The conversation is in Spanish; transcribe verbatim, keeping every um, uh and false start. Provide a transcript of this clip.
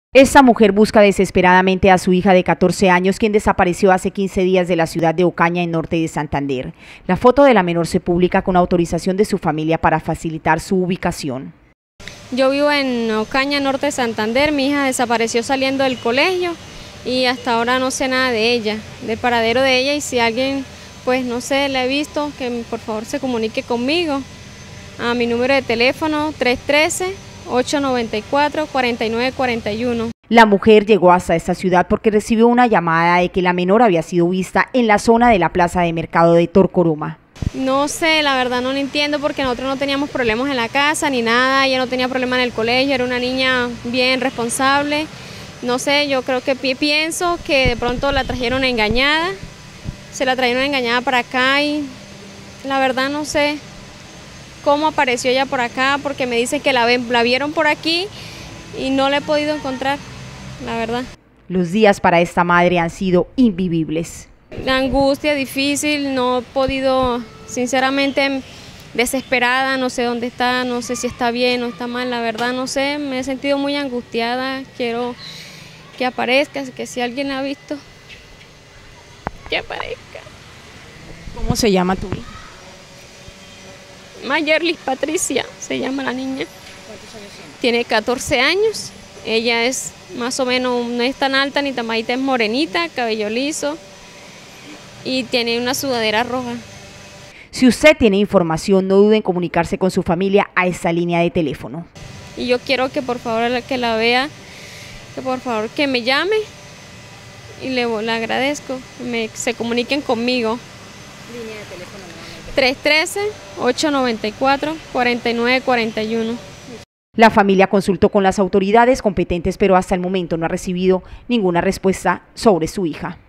Esta mujer busca desesperadamente a su hija de catorce años, quien desapareció hace quince días de la ciudad de Ocaña, en norte de Santander. La foto de la menor se publica con autorización de su familia para facilitar su ubicación. Yo vivo en Ocaña, norte de Santander. Mi hija desapareció saliendo del colegio y hasta ahora no sé nada de ella, del paradero de ella, y si alguien, pues no sé, la he visto, que por favor se comunique conmigo a mi número de teléfono tres uno tres, ocho nueve cuatro, cuatro nueve cuatro uno. La mujer llegó hasta esta ciudad porque recibió una llamada de que la menor había sido vista en la zona de la plaza de mercado de Torcoroma. No sé, la verdad no lo entiendo, porque nosotros no teníamos problemas en la casa ni nada, ella no tenía problemas en el colegio, era una niña bien responsable. No sé, yo creo que pienso que de pronto la trajeron engañada, se la trajeron engañada para acá y la verdad no sé cómo apareció ella por acá, porque me dicen que la, ven, la vieron por aquí y no la he podido encontrar, la verdad. Los días para esta madre han sido invivibles. La angustia, difícil, no he podido, sinceramente desesperada, no sé dónde está, no sé si está bien o está mal, la verdad no sé, me he sentido muy angustiada, quiero que aparezca, que si alguien la ha visto, que aparezca. ¿Cómo se llama tu hija? Mayerlis Patricia, se llama la niña. ¿Cuántos años tiene? Tiene catorce años, ella es más o menos, no es tan alta ni tan bajita, es morenita, cabello liso y tiene una sudadera roja. Si usted tiene información, no dude en comunicarse con su familia a esta línea de teléfono. Y yo quiero que por favor que la vea, que por favor que me llame y le, le agradezco, me, se comuniquen conmigo. Línea de teléfono nuevamente. tres uno tres, ocho nueve cuatro, cuatro nueve cuatro uno. La familia consultó con las autoridades competentes, pero hasta el momento no ha recibido ninguna respuesta sobre su hija.